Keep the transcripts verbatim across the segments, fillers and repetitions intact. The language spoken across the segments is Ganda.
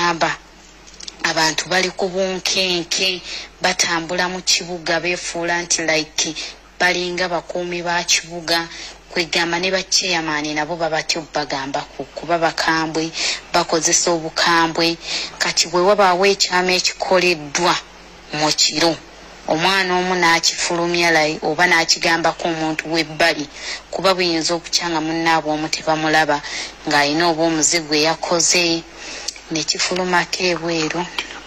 kwegamba abantu bali ku bunkenke batambula mu kibuga befuula nti like balinga bakuumi ba kibuga kwegamba ne bakyeyamaani nabo babatyo bagamba kuba bakambwe bakozesa obukambwe kati bwe wabaawo ekyama ekikoleddwa mu kiro omwana omu n'akifulumya layi oba n'akigambako omuntu w'ebbali kuba buyinza okukyanga munnaabwe omu tebamulaba ng'alina oba omuzigo eyakoze nekifulumako ebweru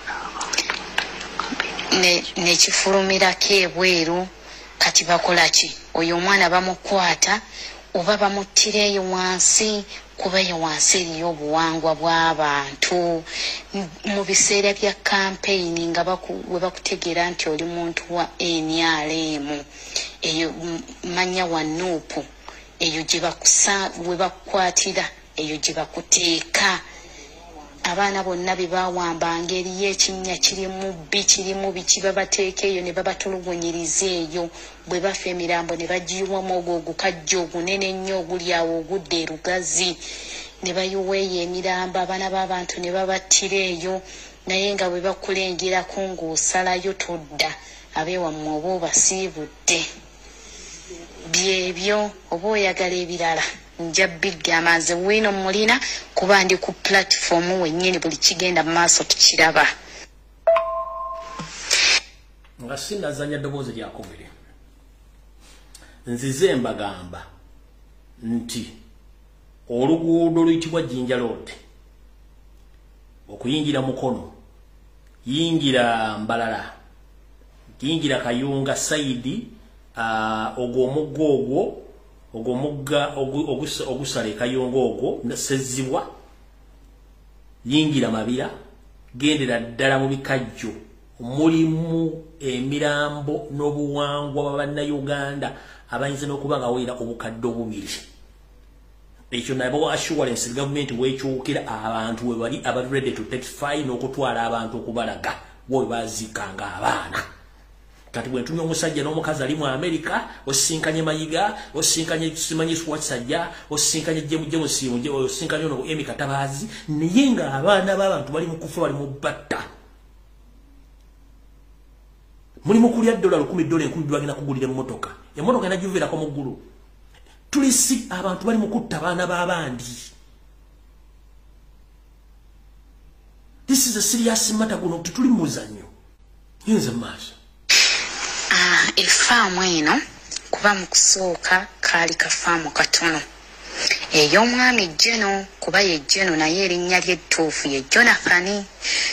nekifulumirako ebweru kati bakola ki oyo omwana bamukwata oba bamuttireeyo wansi kuba ye wansi eriyo obuwangwa bw'abantu mu biseera bya kampeyini nga we bakutegeera nti oli muntu wa N R M eyo manya wa nuupu eyo gye bakusa we bakukwatira eyo gye bakuteeka abaana bonna be bawambanga eriyo ekinnya kirimu bbi kirimu biki babateeka eyo ne babatulugunyiriza eyo bwe bafa emirambo ne bagiyiwamu ogwo ogukajja ogunene ennyo oguli awo ogudde erugazi ne bayiweeyo emirambo abaana b'abantu ne babattira eyo naye nga bwe bakulengerako ng'osalayo todda abeewammwe oba obasiibudde byebyo oba oyagala ebirala nja bigamba nze wino mulina kuba ndi ku platform wennyini buli kigenda mu maaso tukiraba nga sinazanya ddoboozi lyakubiri nzize mbagamba nti oluguudo luyitibwa Jinja Road okuyingira Mukono yingira Mbalala yingira Kayunga Saidi uh, ogwo omuggo ogwo ogwo mugga ogusale Kayunga ogwo Sezibwa yingira Mabira gendera ddala mu bikajjo mulimu emirambo n'obuwangwa b'Abannayuganda abayinza n'okuba nga wera obukadde obubiri ekyo nabo assurance government wekyukira abantu we bali aba ready to take fine okutwala abantu okubalaga wo bazikanga abaana kati bwe ntumye omusajja n'omukazi ali mu America osinkanye Mayiga osinkanye Simanyi Swatsajja osinkanye Jemu Jemu Simu osinkanye no Emi Katabazi niyenga abaana b'abantu bali mu kufa bali mu batta muli mukulya dola lukumi dola enkumi bagenda kugulira emmotoka emmotoka enajuvira ko muggulu tulisi abantu bali mu kutta abaana b'abandi. This is a serious matter guno tutuli muzanyo yinza maaso ah efaamu eno kuba mu kusooka kaali kafaamu katono ey'omwami Jeno kuba ye Jeno naye erinnya ly'ettuufu ye Jonathan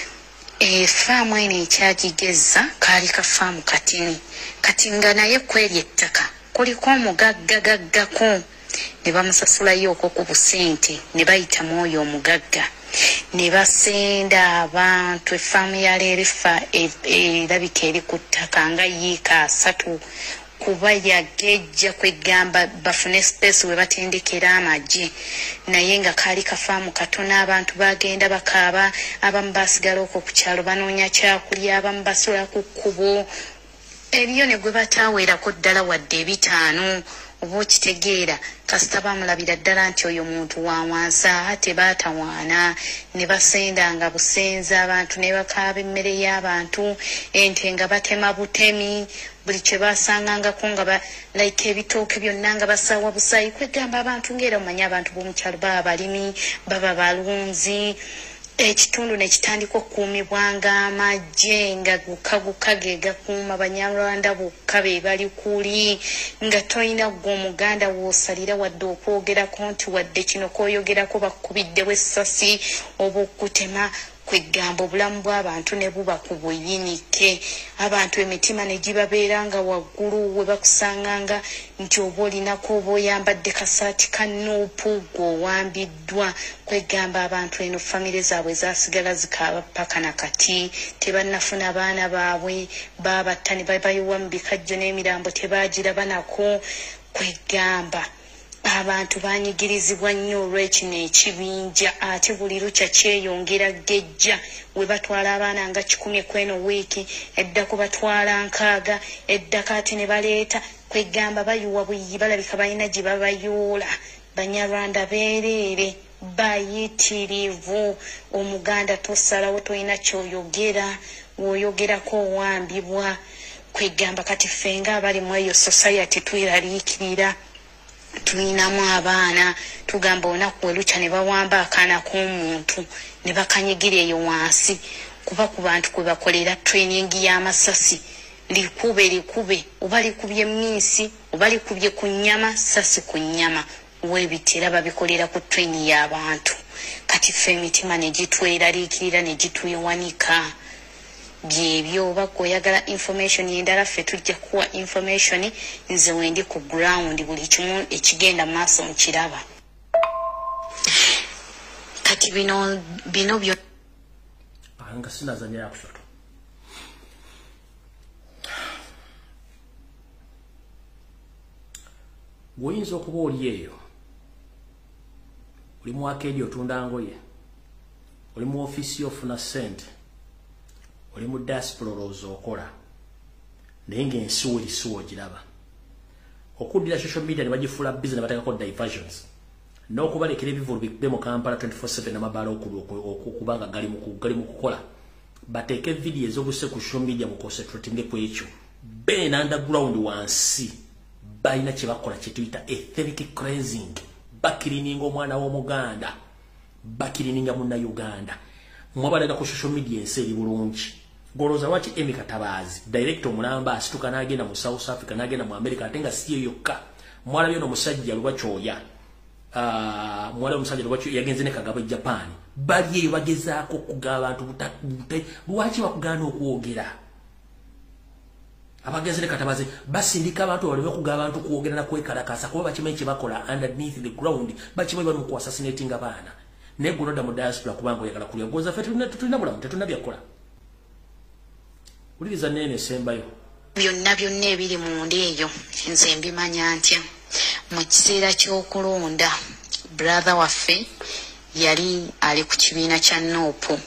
efaamu eno ekyagigeza kaali kafaamu katini kati nga naye kweri ettaka kuliko omugaggagaggako ne bamusasulayo okwo ku busente ne bayitamu oyo omugagga ne basenda abantu efaamu ya leerifa erabika eri ku ttaka nga yiika asatu kuba yagejja kwegamba bafune space we batendekera amagye naye nga kaali kafaamu katono abantu bagenda bakaaba abamu basigala okwo ku kyalo banoonya kyakulya abamu basula ku kkubo eriyo ne gwe bataaweerako ddala wadde ebitaano oba okitegeera kasita bamulabira ddala nti oyo muntu wa wansi ate baatawaana ne basendanga busenzi abantu ne bakaaba emmere y'abantu ente nga batema butemi buli kye basangangako nga like ebitooke byonna nga basaawa busaayi kwegamba abantu ng'era omanyi abantu b'omukyalo baba balimi baba balunzi ekitundu ne kitandika okukuumibwanga amagye nga gukaguka ge gakuuma Banyarwanda bokka be bali kuli nga toyina gwe Omuganda w'osalira wadde okwogerako nti wadde kino k'oyogerako bakubiddewo essasi oba okutema kwegamba obulamu bw'abantu ne buba ku buyinike abantu emitima ne gibabeeranga waggulu we bakusanganga nti oba olinako oba oyambadde kasaati ka nuupu gw'owambiddwa kwegamba abantu eno famire zaabwe zasigala zikaaba paka na kati tebannafuna baana baabwe baabatta ne babayiwa mu bikajjo n'emirambo tebaagiraba nako kwegamba abantu banyigirizibwa nnyo olw'ekino ekibinja ate buli lukya kyeyongera gejja we batwala abaana nga kikumi kweno wiiki eddako batwala nkaaga eddako ate ne baleeta kwegamba bayiwa buyiyi balabika balina gye babayoola Banyarwanda beereere bayitirivu. Omuganda tosalawo toyina kyoyogera, woyogerako wambibwa. Kwegamba kati fenga abali mu eyo society twiraliikirira. Tulinamu abaana tugamba onaku weluca ne bawamba akaana k'omuntu ne bakanyigira eyo wansi kuba ku bantu kwe bakolera training y'amasasi. Likube likube oba likubye mmisi oba likubye ku nnyama sasi ku nnyama webitera babikolera ku training y'abantu. Kati ffe emitima ne gitweraliikirira ne gitwewanika. Byebyo oba oyagala information endala ffe tujja kuwa information nze wendi ku ground buli kimu ekigenda maaso nkiraba. Kati bino bino byo anga sinazanya yakusatu. Bw'oyinza okuba oli eyo oli mu akeedi otunda ngoye, oli mu ofisi ofuna ssente, oli mu diaspora olowooza okola naye ng'ensi weerisi w'ogiraba. Okuddira social media ne bagifuula busy ne bateekako diversions n'okubalekera ebivulu bikube mu Kampala twenty-four seven n'amabaala okuba nga gali mu kukola. Bateeke vidiyo ez'obuse ku social media mu concentrating ku ekyo. Been underground wansi balina kye bakola kye tuyita ethnic cleansing. Bakirininga omwana w'Omuganda, bakirininga munnauganda. Mwabalaga ku social media ensi eri bulungi. Goloza lwaki Emi Katabaazi director omulamba asituka n'agenda mu South Africa n'agenda mu America ate nga si yokka. Mwalabye n'omusajja Lubakyoya. Uh, mwala omusajja Lubakyoya yagenze ne Kagabo Japan. Bali eyo bagezaako okuga abantu butakute. Lwaki bakugaana okwogera? Abagezi ne Katabaazi basindika abantu balebe kuga abantu kwogera na kwekalakasa kuba bakimanyi kye bakola underneath the ground. Bakimanyi bali mu ku assassinating abaana. Ne gunoda mu diaspora kubanga oyagala kulya goza fe tulina bulamu tetulina byakola. Uliriza nene sembayo byonna byonna ebiri mu ndeeyo nze mbimanya ntya. Mu kiseera ky'okulonda brother waffe yali ali ku kibiina kya Nopo,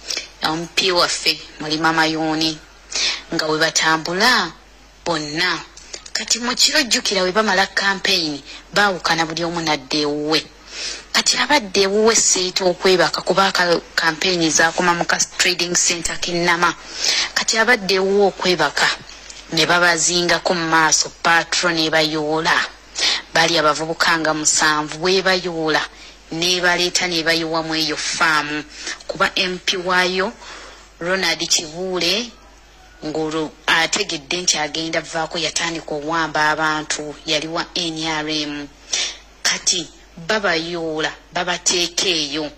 M P waffe Mulima Mayoni nga we batambula bonna. Kati mu kiro jjukira we bamala campaign baawukana buli omu nadde ewuwe. Kati abadde ewuwe seetu okwebaka kuba campaign zaakoma mu trading center Kinnama. Kati abadde ewuwe okwebaka ne babazingako mu maaso patron ebayoola. Bali abavubuka nga musanvu bwe bayoola ne baleeta ne bayiwa mu eyo faamu kuba M P waayo Ronald Kibuule ngolo ategedde nti agenda vaako yatandika owamba abantu yaliwa N R M. Kati babayoola babateeka eyo.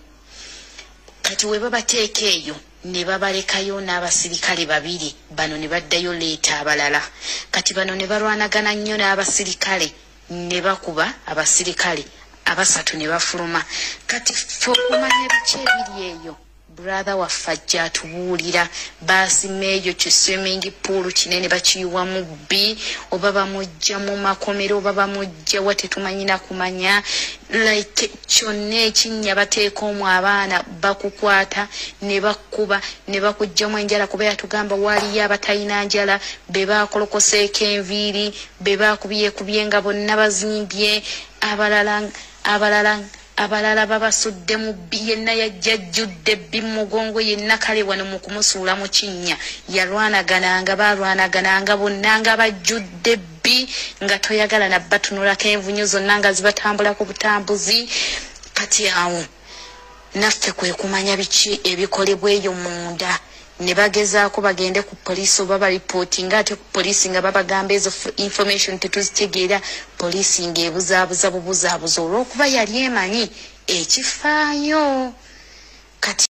Kati we babateeka eyo ne babalekayo n'abasirikale babiri bano ne baddayo leeta abalala. Kati bano ne balwanagana nnyo n'abasirikale ne bakuba abasirikale abasatu ne bafuluma. Kati ffe okumanya biki ebiri eyo brother waffe ajja atubuulira. Baasima eyo ki swimming pool kinene bakiyiwa mu bbi oba bamujja mu makomero oba bamujja wa tetumanyina kumanya. Like kyonna ekinnya bateeka omu abaana bakukwata ne bakuba ne bakugjamu enjala kuba yatugamba waaliyo abatalina njala be baakolokoseeko enviiri be baakubyeekubye nga bonna bazimbye abalala abalala abalala babasudde mu bbi. Yenna yajja ajjudde bbi mu mugongo yenna kale wano mu kumusuula mu kinnya yalwanagananga baalwanagananga bonna nga bajjudde bbi nga toyagala nabbatunulako envunyu zonna nga zibatambula ku butambuzi. Kati awo naffe kwe kumanya biki ebikolebwa eyo munda ne bagezaako bagende ku poliisi oba balipooti nga ate ku poliisi nga babagamba ezo information tetuzitegeera. Poliisi ng'ebuzaabuza bubuzaabuza olw'okuba yali emanyi ekifaayo. Kati